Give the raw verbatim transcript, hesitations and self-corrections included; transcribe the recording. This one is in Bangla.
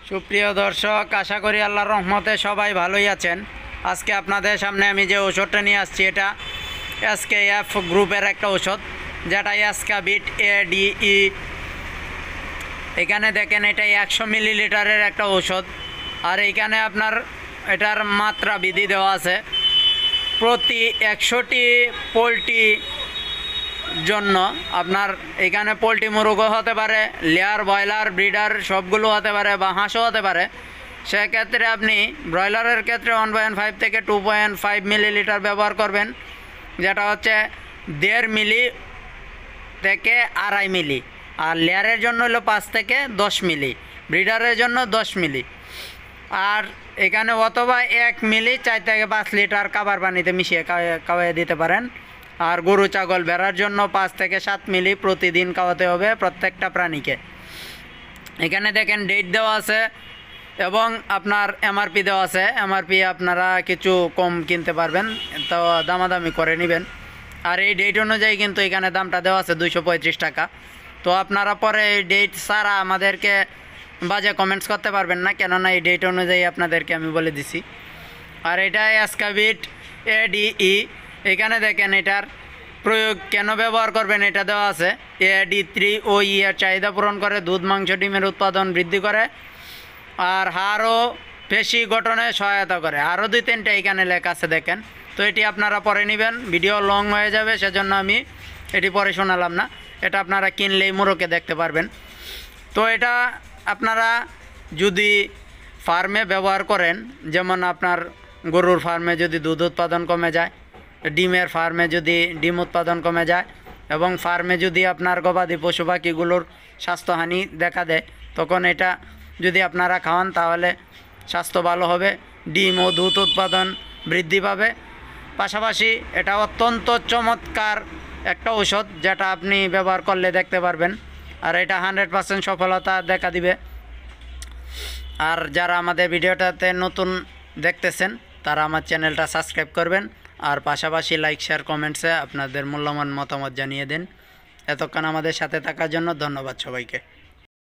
সুপ্রিয় দর্শক, আশা করি আল্লাহর রহমতে সবাই ভালোই আছেন। আজকে আপনাদের সামনে আমি যে ওষুধটা নিয়ে আসছি এটা এসকেএফ গ্রুপের একটা ওষুধ, যেটা এসকাবিট এ ডি ই। এখানে দেখেন এটা একশো মিলিলিটারের একটা ওষুধ, আর এইখানে আপনার এটার মাত্রা বিধি দেওয়া আছে। প্রতি একশোটি পোলট্রি জন্য আপনার এখানে পোলট্রি মুরগও হতে পারে, লেয়ার, ব্রয়লার, ব্রিডার সবগুলো হতে পারে, বা হাঁসও হতে পারে। সেক্ষেত্রে আপনি ব্রয়লারের ক্ষেত্রে ওয়ান পয়েন্ট ফাইভ থেকে টু পয়েন্ট ফাইভ মিলিলিটার ব্যবহার করবেন, যেটা হচ্ছে দেড় মিলি থেকে আড়াই মিলি। আর লেয়ারের জন্য হলো পাঁচ থেকে দশ মিলি, ব্রিডারের জন্য দশ মিলি। আর এখানে অথবা এক মিলি চার থেকে পাঁচ লিটার খাবার পানিতে মিশিয়ে খাওয়াই দিতে পারেন। আর গরু, ছাগল, ভেড়ার জন্য পাঁচ থেকে সাত মিলি প্রতিদিন খাওয়াতে হবে প্রত্যেকটা প্রাণীকে। এখানে দেখেন ডেট দেওয়া আছে এবং আপনার এমআরপি দেওয়া আছে। এমআরপি আপনারা কিছু কম কিনতে পারবেন, তো দামাদামি করে নেবেন। আর এই ডেট অনুযায়ী কিন্তু এখানে দামটা দেওয়া আছে দুইশো পঁয়ত্রিশ টাকা। তো আপনারা পরে এই ডেট ছাড়া আমাদেরকে বাজে কমেন্টস করতে পারবেন না, কেননা এই ডেট অনুযায়ী আপনাদেরকে আমি বলে দিছি। আর এটা এসকাবিট এ ডি ই। এখানে দেখেন এটার প্রয়োগ কেন ব্যবহার করবেন এটা দেওয়া আছে। এ ডি থ্রি ও ই এর চাহিদা পূরণ করে, দুধ, মাংস, ডিমের উৎপাদন বৃদ্ধি করে, আর হাড় ও পেশি গঠনে সহায়তা করে। আরও দুই তিনটা এখানে লেখা আছে দেখেন। তো এটি আপনারা পরে নেবেন, ভিডিও লং হয়ে যাবে, সেজন্য আমি এটি পরে শোনালাম না। এটা আপনারা কিনলেই মুরকে দেখতে পারবেন। তো এটা আপনারা যদি ফার্মে ব্যবহার করেন, যেমন আপনার গরুর ফার্মে যদি দুধ উৎপাদন কমে যায়, ডিমের ফার্মে যদি ডিম উৎপাদন কমে যায়, এবং ফার্মে যদি আপনার গবাদি পশু পাখিগুলোর স্বাস্থ্যহানি দেখা দেয়, তখন এটা যদি আপনারা খাওয়ান তাহলে স্বাস্থ্য ভালো হবে, ডিম ও দুধ উৎপাদন বৃদ্ধি পাবে। পাশাপাশি এটা অত্যন্ত চমৎকার একটা ঔষধ, যেটা আপনি ব্যবহার করলে দেখতে পারবেন। আর এটা হান্ড্রেড পার্সেন্ট সফলতা দেখা দিবে। আর যারা আমাদের ভিডিওটাতে নতুন দেখতেছেন তারা আমার চ্যানেলটা সাবস্ক্রাইব করবেন, আর পাশাপাশি লাইক, শেয়ার, কমেন্টসে আপনাদের মূল্যবান মতামত জানিয়ে দিন। এতক্ষণ আমাদের সাথে থাকার জন্য ধন্যবাদ সবাইকে।